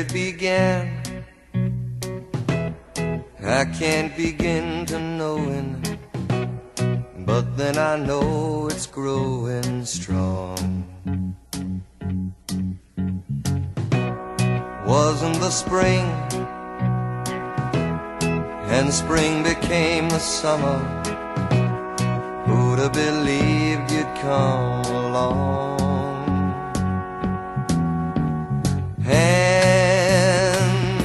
it began, I can't begin to knowing, but then I know it's growing strong. Wasn't the spring, and spring became the summer. Who'd have believed you'd come along? Hand,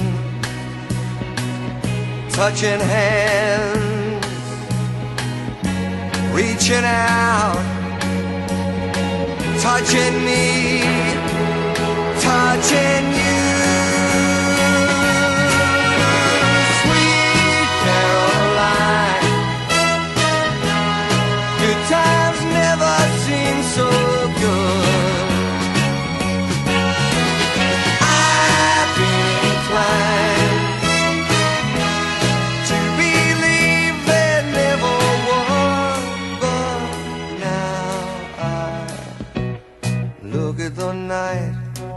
touching hands, reaching out, touching me, touching you. Sweet Caroline, good times never seem so good. I've been inclined to believe there never was, but now I look at the night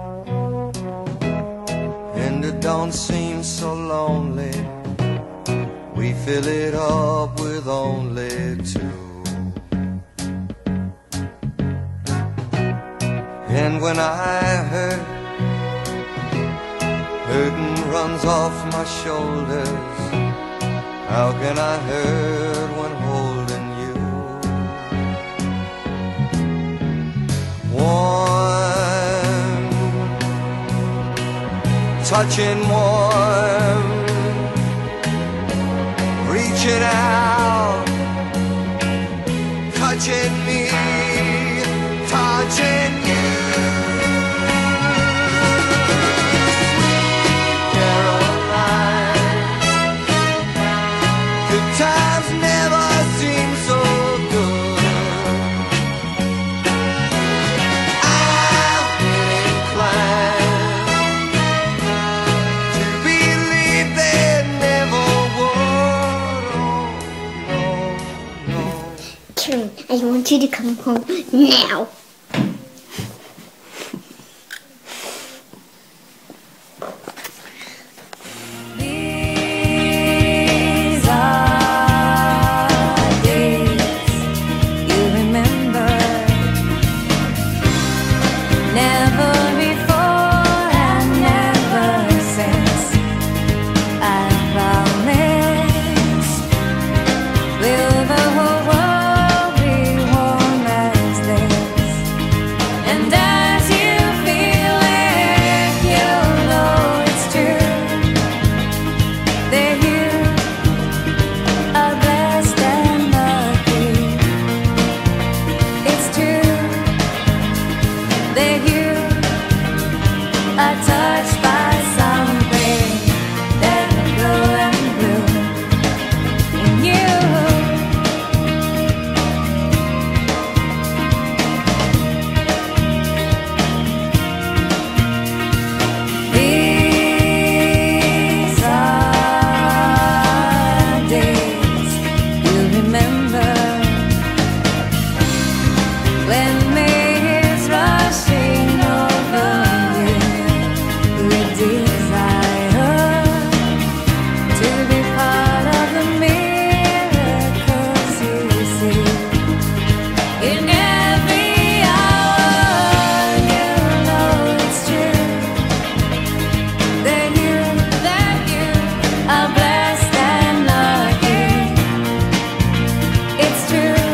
and it don't seem so lonely. We fill it up with only two. And when I hurt, hurting runs off my shoulders. How can I hurt when holding you? Warm, touching warm, reaching out, touching me, touching you. Sweet Caroline, good times never seem so good. I've been inclined to believe there never was. Oh, no, no. Karen, I want you to come home now. These are days you remember, never before and never since. I promise, will the whole world be warm as this? And as you feel it, you'll know it's true. That you are blessed and lucky. It's true that you are touched by something that will grow and bloom in you. These are days you remember, when May is rushing over you with desire to be part of the miracles you see. In every hour, you know it's true that you are blessed and lucky. It's true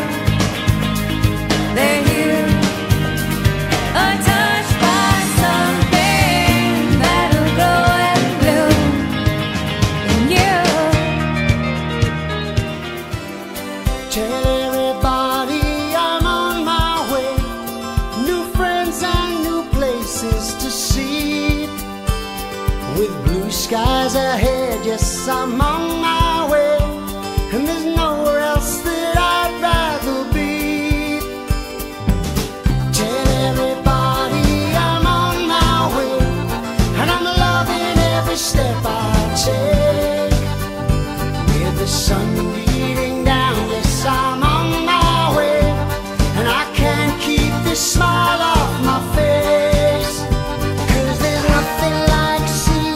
that you are touched by something that'll grow and bloom in you. Tell everybody I'm on my way. New friends and new places to see. With blue skies ahead, yes, I'm on my way. And there's nowhere else that I'd rather be. Tell everybody I'm on my way. And I'm loving every step I take. With the sun beating down, yes, I'm on my way. And I can't keep this smile off my face. 'Cause there's nothing like seeing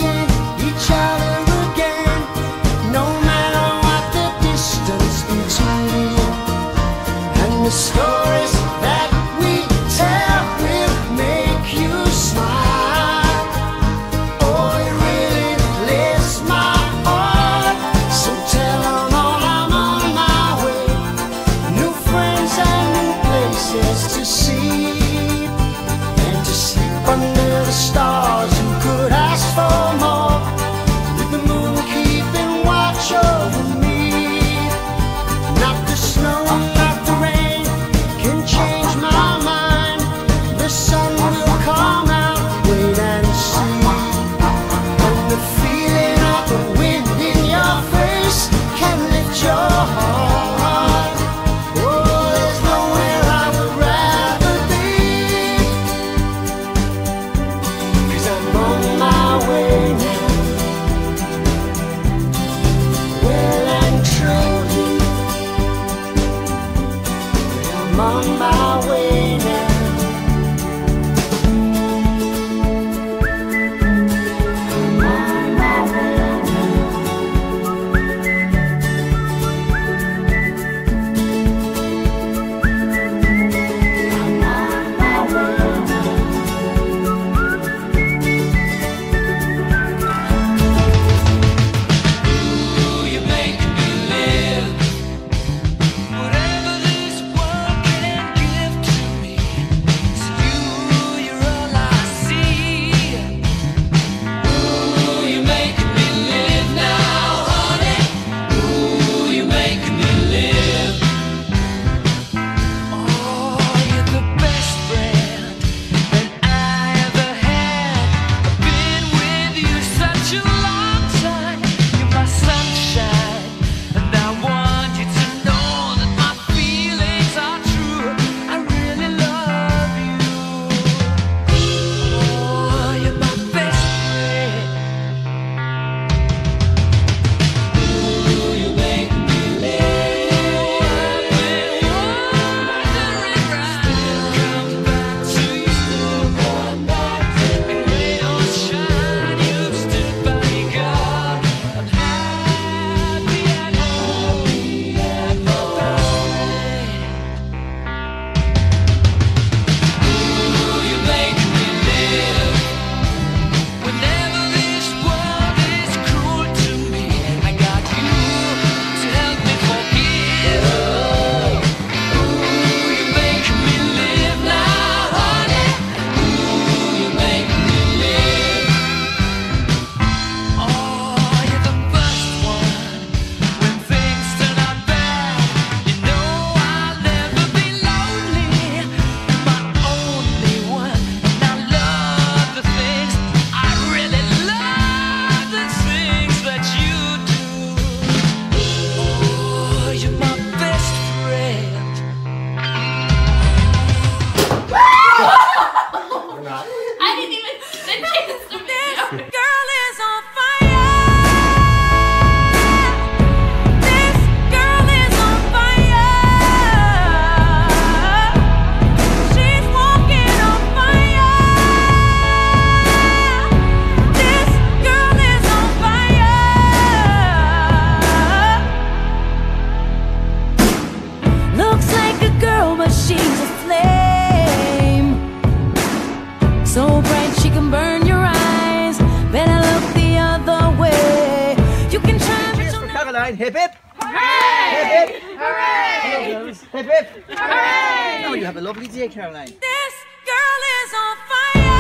so bright she can burn your eyes. Better look the other way. You can try, but you'll never. Caroline, hip hip! Hooray! Hip hip! Hooray! Hello, girls. Hip hip! Hooray! Oh, you have a lovely day, Caroline. This girl is on fire.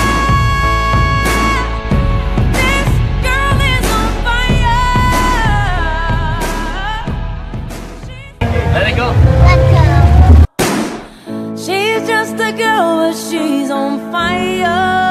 This girl is on fire. Let it go. Let's go. She's just a girl, but she's on fire.